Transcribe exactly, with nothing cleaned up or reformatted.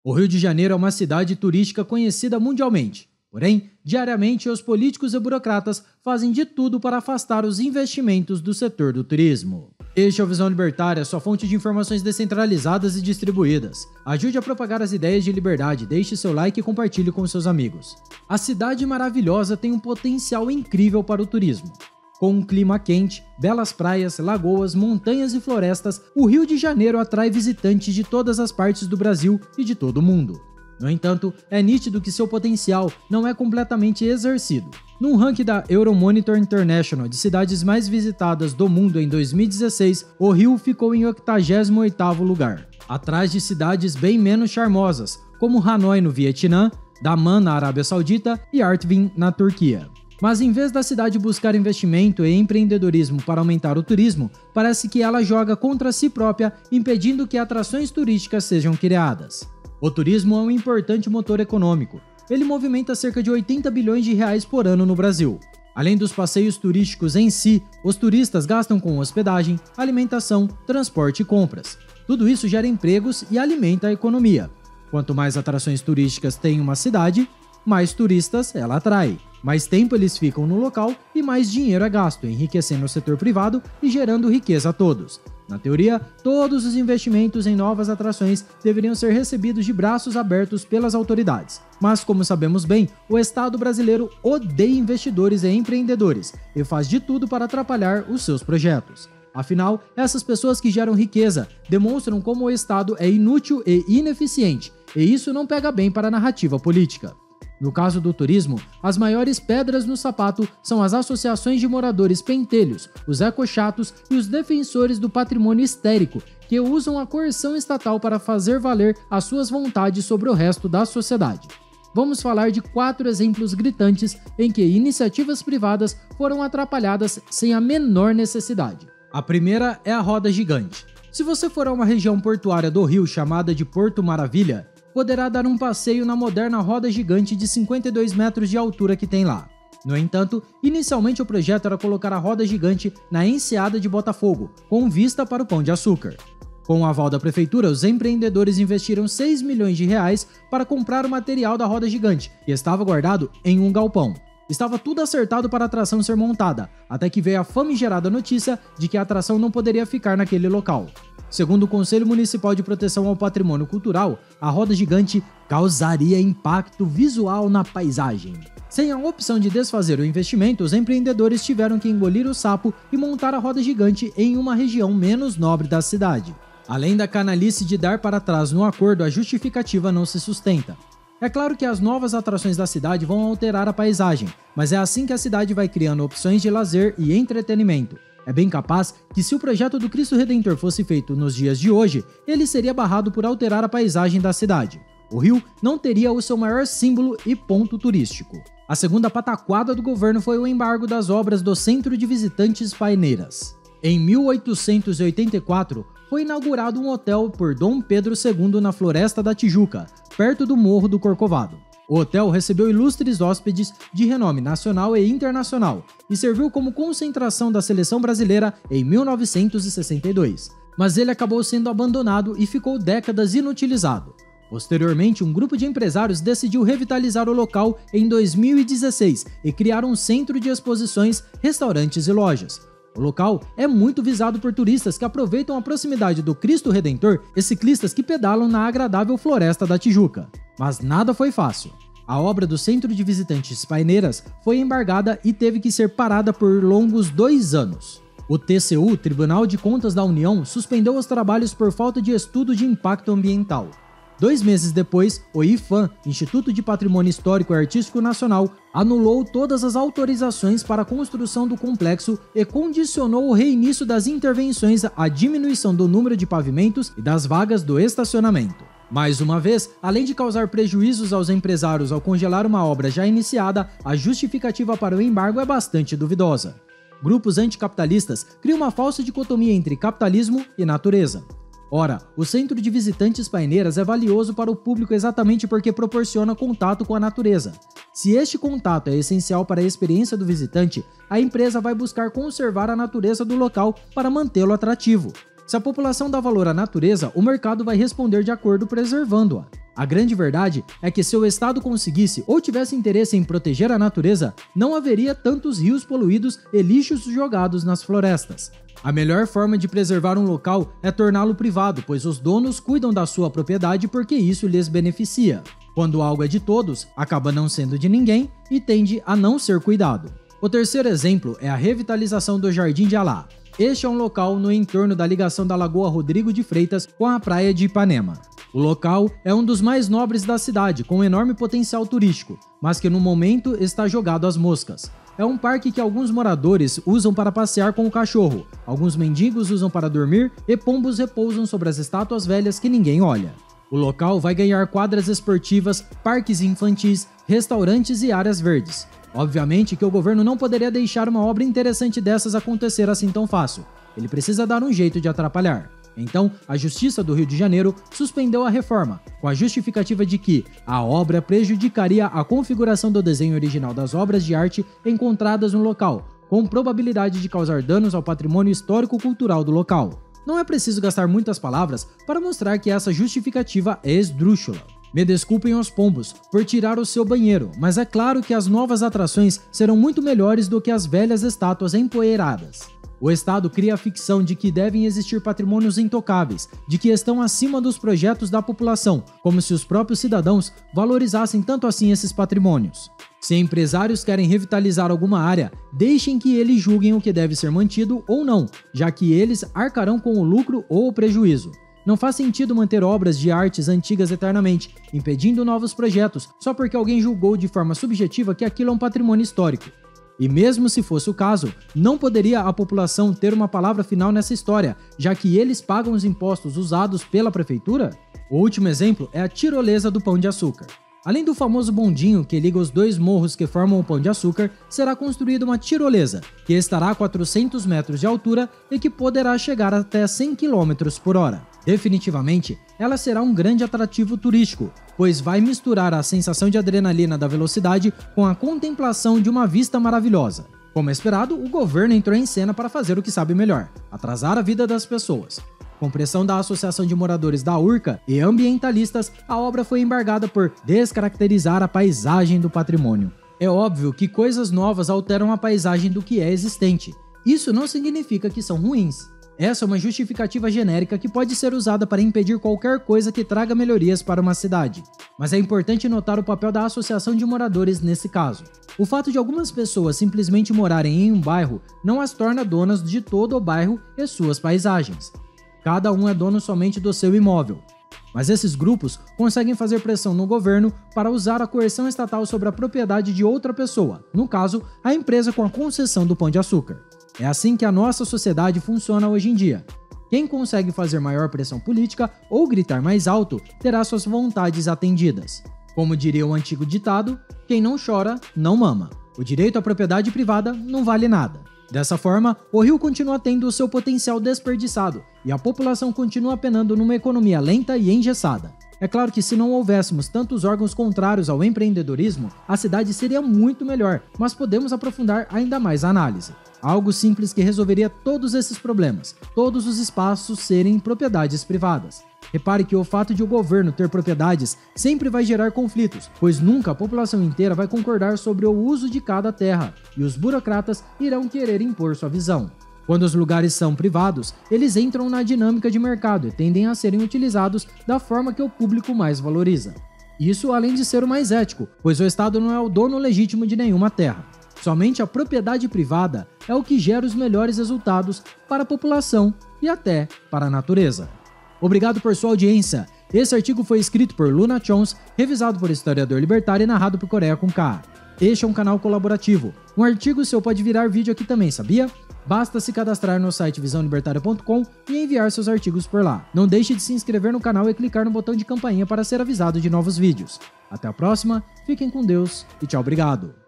O Rio de Janeiro é uma cidade turística conhecida mundialmente. Porém, diariamente os políticos e burocratas fazem de tudo para afastar os investimentos do setor do turismo. Este é o Visão Libertária, sua fonte de informações descentralizadas e distribuídas. Ajude a propagar as ideias de liberdade, deixe seu like e compartilhe com seus amigos. A cidade maravilhosa tem um potencial incrível para o turismo. Com um clima quente, belas praias, lagoas, montanhas e florestas, o Rio de Janeiro atrai visitantes de todas as partes do Brasil e de todo o mundo. No entanto, é nítido que seu potencial não é completamente exercido. Num ranking da Euromonitor International de cidades mais visitadas do mundo em dois mil e dezesseis, o Rio ficou em oitagésimo oitavo lugar, atrás de cidades bem menos charmosas, como Hanoi no Vietnã, Daman na Arábia Saudita e Artvin na Turquia. Mas em vez da cidade buscar investimento e empreendedorismo para aumentar o turismo, parece que ela joga contra si própria, impedindo que atrações turísticas sejam criadas. O turismo é um importante motor econômico. Ele movimenta cerca de oitenta bilhões de reais por ano no Brasil. Além dos passeios turísticos em si, os turistas gastam com hospedagem, alimentação, transporte e compras. Tudo isso gera empregos e alimenta a economia. Quanto mais atrações turísticas tem uma cidade, mais turistas ela atrai. Mais tempo eles ficam no local e mais dinheiro é gasto, enriquecendo o setor privado e gerando riqueza a todos. Na teoria, todos os investimentos em novas atrações deveriam ser recebidos de braços abertos pelas autoridades. Mas, como sabemos bem, o Estado brasileiro odeia investidores e empreendedores e faz de tudo para atrapalhar os seus projetos. Afinal, essas pessoas que geram riqueza demonstram como o Estado é inútil e ineficiente, e isso não pega bem para a narrativa política. No caso do turismo, as maiores pedras no sapato são as associações de moradores pentelhos, os ecochatos e os defensores do patrimônio histérico, que usam a coerção estatal para fazer valer as suas vontades sobre o resto da sociedade. Vamos falar de quatro exemplos gritantes em que iniciativas privadas foram atrapalhadas sem a menor necessidade. A primeira é a roda gigante. Se você for a uma região portuária do Rio chamada de Porto Maravilha, poderá dar um passeio na moderna roda gigante de cinquenta e dois metros de altura que tem lá. No entanto, inicialmente o projeto era colocar a roda gigante na enseada de Botafogo, com vista para o Pão de Açúcar. Com o aval da prefeitura, os empreendedores investiram seis milhões de reais para comprar o material da roda gigante, que estava guardado em um galpão. Estava tudo acertado para a atração ser montada, até que veio a famigerada notícia de que a atração não poderia ficar naquele local. Segundo o Conselho Municipal de Proteção ao Patrimônio Cultural, a roda gigante causaria impacto visual na paisagem. Sem a opção de desfazer o investimento, os empreendedores tiveram que engolir o sapo e montar a roda gigante em uma região menos nobre da cidade. Além da canalice de dar para trás no acordo, a justificativa não se sustenta. É claro que as novas atrações da cidade vão alterar a paisagem, mas é assim que a cidade vai criando opções de lazer e entretenimento. É bem capaz que se o projeto do Cristo Redentor fosse feito nos dias de hoje, ele seria barrado por alterar a paisagem da cidade. O Rio não teria o seu maior símbolo e ponto turístico. A segunda pataquada do governo foi o embargo das obras do Centro de Visitantes Paineiras. Em mil oitocentos e oitenta e quatro, foi inaugurado um hotel por Dom Pedro segundo na Floresta da Tijuca, perto do Morro do Corcovado. O hotel recebeu ilustres hóspedes de renome nacional e internacional e serviu como concentração da seleção brasileira em mil novecentos e sessenta e dois, mas ele acabou sendo abandonado e ficou décadas inutilizado. Posteriormente, um grupo de empresários decidiu revitalizar o local em dois mil e dezesseis e criar um centro de exposições, restaurantes e lojas. O local é muito visado por turistas que aproveitam a proximidade do Cristo Redentor e ciclistas que pedalam na agradável Floresta da Tijuca. Mas nada foi fácil. A obra do Centro de Visitantes Paineiras foi embargada e teve que ser parada por longos dois anos. O T C U, Tribunal de Contas da União, suspendeu os trabalhos por falta de estudo de impacto ambiental. Dois meses depois, o IPHAN, Instituto de Patrimônio Histórico e Artístico Nacional, anulou todas as autorizações para a construção do complexo e condicionou o reinício das intervenções à diminuição do número de pavimentos e das vagas do estacionamento. Mais uma vez, além de causar prejuízos aos empresários ao congelar uma obra já iniciada, a justificativa para o embargo é bastante duvidosa. Grupos anticapitalistas criam uma falsa dicotomia entre capitalismo e natureza. Ora, o Centro de Visitantes Paineiras é valioso para o público exatamente porque proporciona contato com a natureza. Se este contato é essencial para a experiência do visitante, a empresa vai buscar conservar a natureza do local para mantê-lo atrativo. Se a população dá valor à natureza, o mercado vai responder de acordo preservando-a. A grande verdade é que se o Estado conseguisse ou tivesse interesse em proteger a natureza, não haveria tantos rios poluídos e lixos jogados nas florestas. A melhor forma de preservar um local é torná-lo privado, pois os donos cuidam da sua propriedade porque isso lhes beneficia. Quando algo é de todos, acaba não sendo de ninguém e tende a não ser cuidado. O terceiro exemplo é a revitalização do Jardim de Alá. Este é um local no entorno da ligação da Lagoa Rodrigo de Freitas com a praia de Ipanema. O local é um dos mais nobres da cidade, com enorme potencial turístico, mas que no momento está jogado às moscas. É um parque que alguns moradores usam para passear com o cachorro, alguns mendigos usam para dormir e pombos repousam sobre as estátuas velhas que ninguém olha. O local vai ganhar quadras esportivas, parques infantis, restaurantes e áreas verdes. Obviamente que o governo não poderia deixar uma obra interessante dessas acontecer assim tão fácil. Ele precisa dar um jeito de atrapalhar. Então, a Justiça do Rio de Janeiro suspendeu a reforma, com a justificativa de que a obra prejudicaria a configuração do desenho original das obras de arte encontradas no local, com probabilidade de causar danos ao patrimônio histórico-cultural do local. Não é preciso gastar muitas palavras para mostrar que essa justificativa é esdrúxula. Me desculpem os pombos por tirar o seu banheiro, mas é claro que as novas atrações serão muito melhores do que as velhas estátuas empoeiradas. O Estado cria a ficção de que devem existir patrimônios intocáveis, de que estão acima dos projetos da população, como se os próprios cidadãos valorizassem tanto assim esses patrimônios. Se empresários querem revitalizar alguma área, deixem que eles julguem o que deve ser mantido ou não, já que eles arcarão com o lucro ou o prejuízo. Não faz sentido manter obras de artes antigas eternamente, impedindo novos projetos, só porque alguém julgou de forma subjetiva que aquilo é um patrimônio histórico. E mesmo se fosse o caso, não poderia a população ter uma palavra final nessa história, já que eles pagam os impostos usados pela prefeitura? O último exemplo é a tirolesa do Pão de Açúcar. Além do famoso bondinho que liga os dois morros que formam o Pão de Açúcar, será construída uma tirolesa, que estará a quatrocentos metros de altura e que poderá chegar até cem quilômetros por hora. Definitivamente, ela será um grande atrativo turístico, pois vai misturar a sensação de adrenalina da velocidade com a contemplação de uma vista maravilhosa. Como esperado, o governo entrou em cena para fazer o que sabe melhor: atrasar a vida das pessoas. Com pressão da Associação de Moradores da Urca e ambientalistas, a obra foi embargada por descaracterizar a paisagem do patrimônio. É óbvio que coisas novas alteram a paisagem do que é existente. Isso não significa que são ruins. Essa é uma justificativa genérica que pode ser usada para impedir qualquer coisa que traga melhorias para uma cidade. Mas é importante notar o papel da Associação de Moradores nesse caso. O fato de algumas pessoas simplesmente morarem em um bairro não as torna donas de todo o bairro e suas paisagens. Cada um é dono somente do seu imóvel. Mas esses grupos conseguem fazer pressão no governo para usar a coerção estatal sobre a propriedade de outra pessoa, no caso, a empresa com a concessão do Pão de Açúcar. É assim que a nossa sociedade funciona hoje em dia. Quem consegue fazer maior pressão política ou gritar mais alto terá suas vontades atendidas. Como diria o antigo ditado, quem não chora, não mama. O direito à propriedade privada não vale nada. Dessa forma, o Rio continua tendo o seu potencial desperdiçado e a população continua penando numa economia lenta e engessada. É claro que se não houvéssemos tantos órgãos contrários ao empreendedorismo, a cidade seria muito melhor, mas podemos aprofundar ainda mais a análise. Algo simples que resolveria todos esses problemas, todos os espaços serem propriedades privadas. Repare que o fato de o governo ter propriedades sempre vai gerar conflitos, pois nunca a população inteira vai concordar sobre o uso de cada terra, e os burocratas irão querer impor sua visão. Quando os lugares são privados, eles entram na dinâmica de mercado e tendem a serem utilizados da forma que o público mais valoriza. Isso além de ser o mais ético, pois o Estado não é o dono legítimo de nenhuma terra. Somente a propriedade privada é o que gera os melhores resultados para a população e até para a natureza. Obrigado por sua audiência. Esse artigo foi escrito por Luna Chons, revisado por historiador libertário e narrado por Coreia com K. Este é um canal colaborativo. Um artigo seu pode virar vídeo aqui também, sabia? Basta se cadastrar no site visão libertária ponto com e enviar seus artigos por lá. Não deixe de se inscrever no canal e clicar no botão de campainha para ser avisado de novos vídeos. Até a próxima, fiquem com Deus e tchau, obrigado!